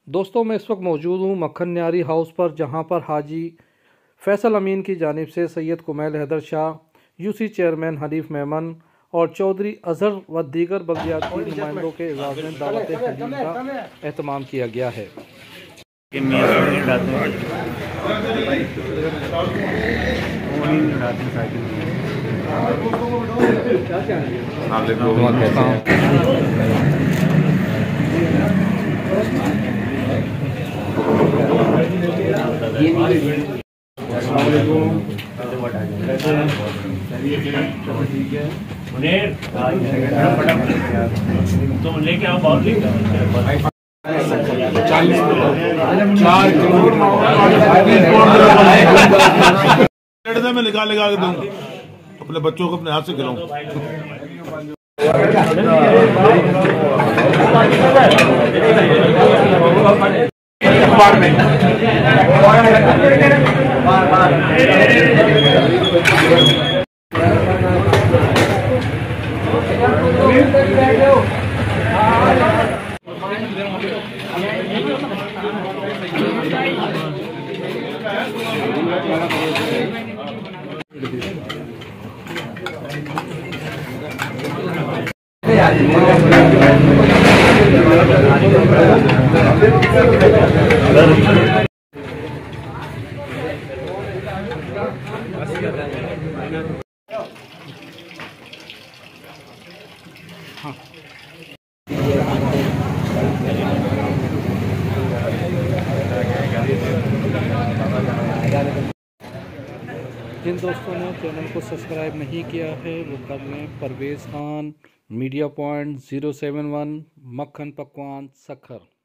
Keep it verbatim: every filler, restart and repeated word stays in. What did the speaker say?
दोस्तों मैं इस वक्त मौजूद हूँ मक्खन न्यारी हाउस पर, जहाँ पर हाजी फैसल अमीन की जानिब से सैयद कुमैल हैदर शाह, यूसी चेयरमैन हनीफ मेमन और चौधरी अजहर व दीगर बल्दियाती नुमाइंदों के एजाज़ में दावत हलीम का एहतमाम किया गया है। तो लेके आओ बहुत चार में निकाल निकाल के दूंगा, अपने बच्चों को अपने हाथ से खिलाऊं। जिन दोस्तों ने चैनल को सब्सक्राइब नहीं किया है वो कर लें। Parvez Khan, media point zero seven one, Makhan Pakwan, Sukkur.